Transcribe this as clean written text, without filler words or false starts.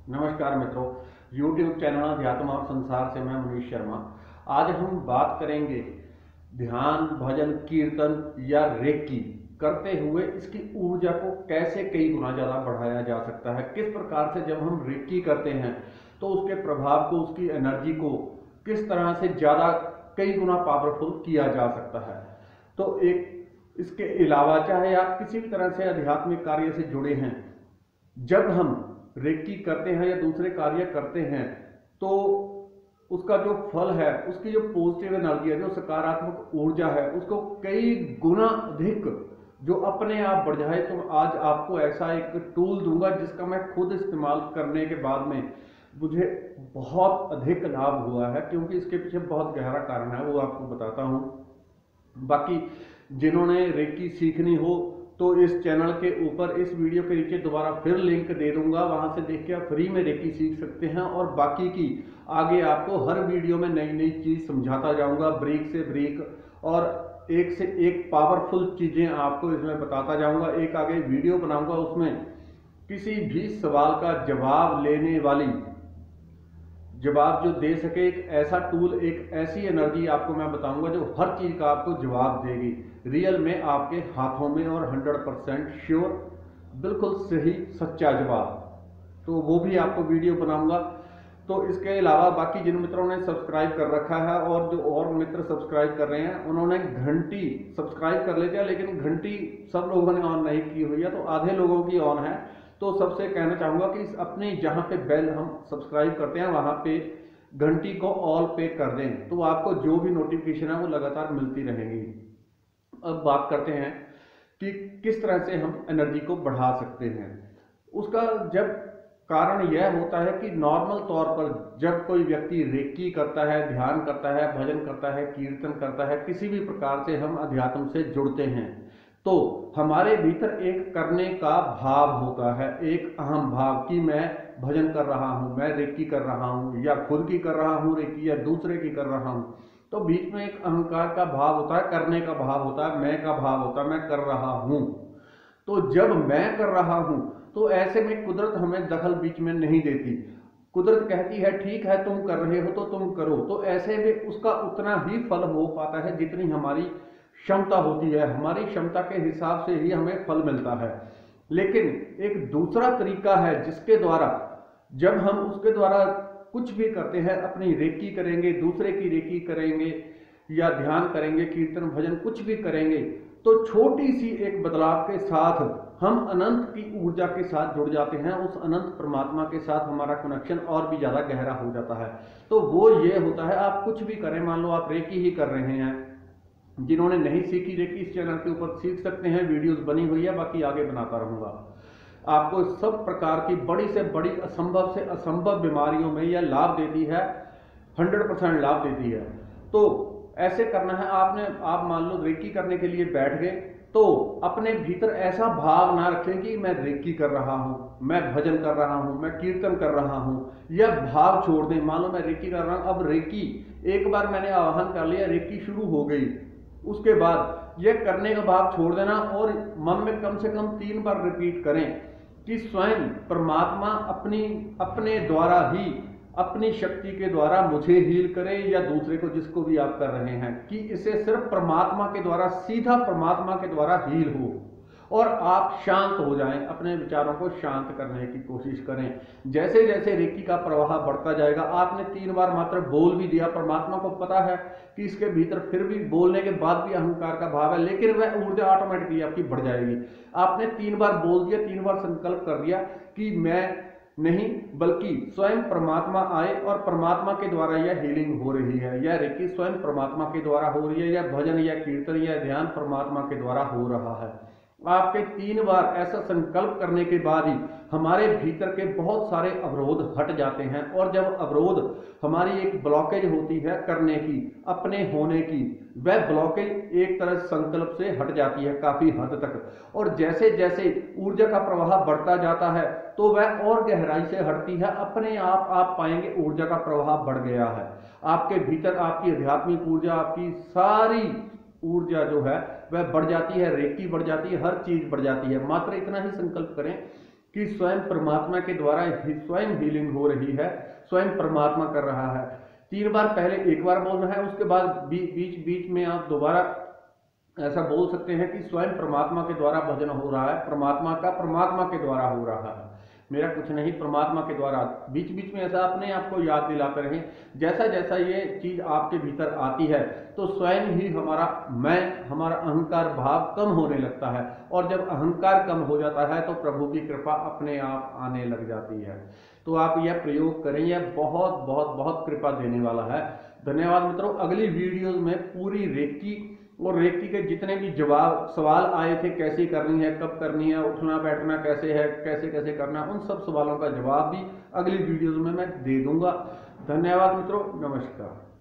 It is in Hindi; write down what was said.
नमस्कार मित्रों, YouTube चैनल अध्यात्म और संसार से मैं मनीष शर्मा। आज हम बात करेंगे ध्यान, भजन, कीर्तन या रेकी करते हुए इसकी ऊर्जा को कैसे कई गुना ज़्यादा बढ़ाया जा सकता है। किस प्रकार से जब हम रेकी करते हैं तो उसके प्रभाव को, उसकी एनर्जी को किस तरह से ज़्यादा कई गुना पावरफुल किया जा सकता है। तो एक इसके अलावा चाहे आप किसी भी तरह से आध्यात्मिक कार्य से जुड़े हैं, जब हम रेकी करते हैं या दूसरे कार्य करते हैं तो उसका जो फल है, उसकी जो पॉजिटिव एनर्जी है, जो सकारात्मक ऊर्जा है, उसको कई गुना अधिक जो अपने आप बढ़ जाए। तो आज आपको ऐसा एक टूल दूंगा जिसका मैं खुद इस्तेमाल करने के बाद में मुझे बहुत अधिक लाभ हुआ है, क्योंकि इसके पीछे बहुत गहरा कारण है, वो आपको बताता हूँ। बाकी जिन्होंने रेकी सीखनी हो तो इस चैनल के ऊपर इस वीडियो के नीचे दोबारा फिर लिंक दे दूंगा, वहां से देख के आप फ्री में रेकी सीख सकते हैं। और बाकी की आगे आपको हर वीडियो में नई नई चीज समझाता जाऊंगा, ब्रेक से ब्रेक, और एक से एक पावरफुल चीजें आपको इसमें बताता जाऊंगा। एक आगे वीडियो बनाऊंगा, उसमें किसी भी सवाल का जवाब लेने वाली, जवाब जो दे सके, एक ऐसा टूल, एक ऐसी एनर्जी आपको मैं बताऊंगा जो हर चीज का आपको जवाब देगी रियल में आपके हाथों में, और 100% श्योर, बिल्कुल सही सच्चा जवाब। तो वो भी आपको वीडियो बनाऊंगा। तो इसके अलावा बाकी जिन मित्रों ने सब्सक्राइब कर रखा है और जो और मित्र सब्सक्राइब कर रहे हैं, उन्होंने घंटी सब्सक्राइब कर लेते हैं, लेकिन घंटी सब लोगों ने ऑन नहीं की हुई है, तो आधे लोगों की ऑन है। तो सबसे कहना चाहूंगा कि अपने जहां पे बेल हम सब्सक्राइब करते हैं वहां पे घंटी को ऑल पे कर दें, तो आपको जो भी नोटिफिकेशन है वो लगातार मिलती रहेगी। अब बात करते हैं कि किस तरह से हम एनर्जी को बढ़ा सकते हैं। उसका जब कारण यह होता है कि नॉर्मल तौर पर जब कोई व्यक्ति रेकी करता है, ध्यान करता है, भजन करता है, कीर्तन करता है, किसी भी प्रकार से हम अध्यात्म से जुड़ते हैं, तो हमारे भीतर एक करने का भाव होता है, एक अहम भाव कि मैं भजन कर रहा हूं, मैं रेकी कर रहा हूं, या खुद की कर रहा हूं रेकी, या दूसरे की कर रहा हूं। तो बीच में एक अहंकार का भाव होता है, करने का भाव होता है, मैं का भाव होता है, मैं कर रहा हूं। तो जब मैं कर रहा हूं तो ऐसे में कुदरत हमें दखल बीच में नहीं देती। कुदरत कहती है ठीक है तुम कर रहे हो तो तुम करो, तो ऐसे में उसका उतना ही फल हो पाता है जितनी हमारी क्षमता होती है। हमारी क्षमता के हिसाब से ही हमें फल मिलता है। लेकिन एक दूसरा तरीका है जिसके द्वारा, जब हम उसके द्वारा कुछ भी करते हैं, अपनी रेकी करेंगे, दूसरे की रेकी करेंगे, या ध्यान करेंगे, कीर्तन भजन कुछ भी करेंगे, तो छोटी सी एक बदलाव के साथ हम अनंत की ऊर्जा के साथ जुड़ जाते हैं। उस अनंत परमात्मा के साथ हमारा कनेक्शन और भी ज्यादा गहरा हो जाता है। तो वो ये होता है, आप कुछ भी करें, मान लो आप रेकी ही कर रहे हैं, जिन्होंने नहीं सीखी रेकी इस चैनल के ऊपर सीख सकते हैं, वीडियोस बनी हुई है, बाकी आगे बनाता रहूंगा। आपको सब प्रकार की बड़ी से बड़ी, असंभव से असंभव बीमारियों में यह लाभ देती है, 100% लाभ देती है। तो ऐसे करना है आपने। आप मान लो रेकी करने के लिए बैठ गए, तो अपने भीतर ऐसा भाव ना रखें कि मैं रेकी कर रहा हूं, मैं भजन कर रहा हूं, मैं कीर्तन कर रहा हूं। यह भाव छोड़ दें। मान लो मैं रेकी कर रहा हूं, अब रेकी एक बार मैंने आवाहन कर लिया, रेकी शुरू हो गई, उसके बाद यह करने का भाव छोड़ देना और मन में कम से कम 3 बार रिपीट करें कि स्वयं परमात्मा अपने द्वारा ही, अपनी शक्ति के द्वारा मुझे हील करे, या दूसरे को जिसको भी आप कर रहे हैं, कि इसे सिर्फ परमात्मा के द्वारा, सीधा परमात्मा के द्वारा हील हो, और आप शांत हो जाएं। अपने विचारों को शांत करने की कोशिश करें। जैसे जैसे रेकी का प्रवाह बढ़ता जाएगा, आपने 3 बार मात्र बोल भी दिया, परमात्मा को पता है कि इसके भीतर फिर भी बोलने के बाद भी अहंकार का भाव है, लेकिन वह ऊर्जा ऑटोमेटिकली आपकी बढ़ जाएगी। आपने 3 बार बोल दिया, 3 बार संकल्प कर दिया कि मैं नहीं, बल्कि स्वयं परमात्मा आए, और परमात्मा के द्वारा यह हीलिंग हो रही है, यह रेकी स्वयं परमात्मा के द्वारा हो रही है, या भजन या कीर्तन या ध्यान परमात्मा के द्वारा हो रहा है। आपके 3 बार ऐसा संकल्प करने के बाद ही हमारे भीतर के बहुत सारे अवरोध हट जाते हैं। और जब अवरोध, हमारी एक ब्लॉकेज होती है करने की, अपने होने की, वह ब्लॉकेज एक तरह संकल्प से हट जाती है काफी हद तक। और जैसे जैसे ऊर्जा का प्रवाह बढ़ता जाता है तो वह और गहराई से हटती है। अपने आप पाएंगे ऊर्जा का प्रवाह बढ़ गया है आपके भीतर। आपकी आध्यात्मिक ऊर्जा, आपकी सारी ऊर्जा जो है वह बढ़ जाती है, रेकी बढ़ जाती है, हर चीज बढ़ जाती है। मात्र इतना ही संकल्प करें कि स्वयं परमात्मा के द्वारा ही स्वयं हीलिंग हो रही है, स्वयं परमात्मा कर रहा है। 3 बार, पहले 1 बार बोलना है, उसके बाद बीच बीच में आप दोबारा ऐसा बोल सकते हैं कि स्वयं परमात्मा के द्वारा भजन हो रहा है, परमात्मा का परमात्मा के द्वारा हो रहा है, मेरा कुछ नहीं, परमात्मा के द्वारा। बीच बीच में ऐसा अपने आप को याद दिलाते रहें। जैसा जैसा ये चीज आपके भीतर आती है तो स्वयं ही हमारा मैं, हमारा अहंकार भाव कम होने लगता है, और जब अहंकार कम हो जाता है तो प्रभु की कृपा अपने आप आने लग जाती है। तो आप यह प्रयोग करें, यह बहुत बहुत बहुत कृपा देने वाला है। धन्यवाद मित्रों। अगली वीडियोज में पूरी रेकी और रेकी के जितने भी जवाब सवाल आए थे, कैसे करनी है, कब करनी है, उठना बैठना कैसे है, कैसे कैसे करना, उन सब सवालों का जवाब भी अगली वीडियोज में मैं दे दूंगा। धन्यवाद मित्रों, नमस्कार।